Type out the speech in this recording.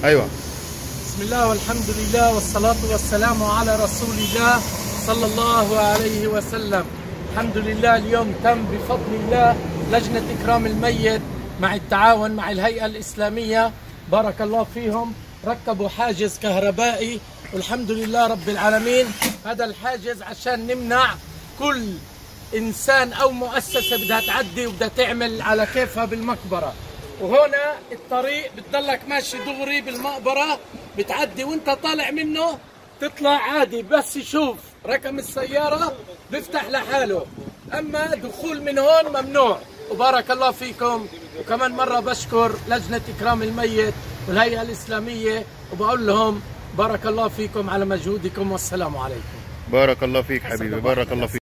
ايوه. بسم الله والحمد لله والصلاة والسلام على رسول الله صلى الله عليه وسلم. الحمد لله اليوم تم بفضل الله لجنة إكرام الميت مع التعاون مع الهيئة الإسلامية، بارك الله فيهم، ركبوا حاجز كهربائي والحمد لله رب العالمين. هذا الحاجز عشان نمنع كل إنسان أو مؤسسة بدها تعدي وبدها تعمل على كيفها بالمقبرة. وهنا الطريق بتضلك ماشي دغري بالمقبرة، بتعدي وانت طالع منه تطلع عادي، بس يشوف رقم السيارة بيفتح لحاله، أما دخول من هون ممنوع. وبارك الله فيكم، وكمان مرة بشكر لجنة إكرام الميت والهيئة الإسلامية وبقول لهم بارك الله فيكم على مجهودكم والسلام عليكم. بارك الله فيك حبيبي، بارك الله فيك.